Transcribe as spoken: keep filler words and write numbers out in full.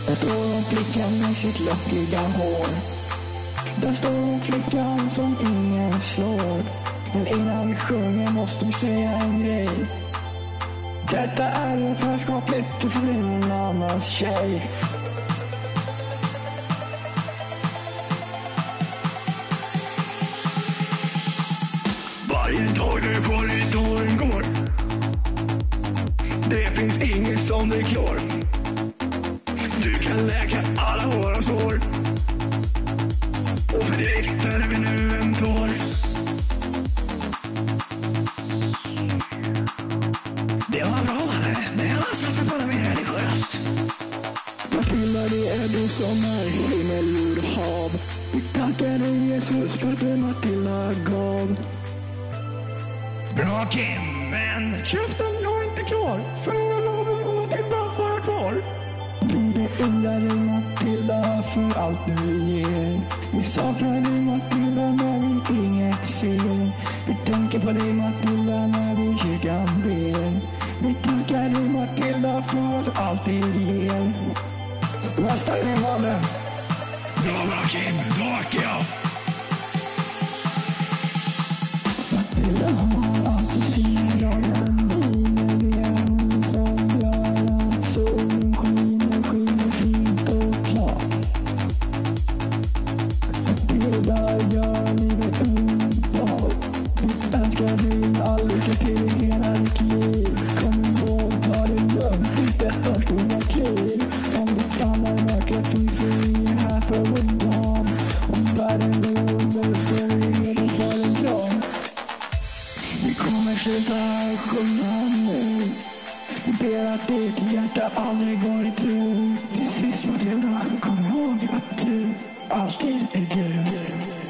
Där står hon flickan med sitt lockiga hår. Där står hon flickan som ingen slår. Men innan vi sjunger måste vi säga en grej. Detta är en förskapligt för din mammas tjej. Varje dag du korridoren går, det finns inget som det klår. Du kan läka alla våra sår, och för det riktar vi nu en tår. Det var bra, mannen. Men jag har satsat på det mer religiöst. Matilda, det är du som är himmel, jord och hav. Vi tackar dig Jesus för att du Matilda gav. Bra Kim, men käften, jag är inte klar. För inga loven om Matilda har jag kvar. Vi beundrar dig Matilda för allt du ger. Vi saknar dig Matilda när vi inget ser. Vi tänker på dig Matilda när vi i kyrkan ber. Vi tackar dig Matilda för att du alltid ger. Nästa är mannen. Bra, bra Kim, då åker jag. Matilda har alltid sina dagar. Dina ben som gör att solen skiner, skiner fint och klart. Matilda gör livet underbart. Vi önskar dig all lycka till i hela ditt liv. Kom ihåg, ta det lugnt, det är stora kliv. Om du stannar i mörkret finns vi här för vår dam. Om världen går under ska vi ge dig för en kram. Vi kommer sluta sjunga nu. Vi ber att ditt hjärta aldrig går i tro. Till sist Matilda, kom ihåg att du alltid är Gud.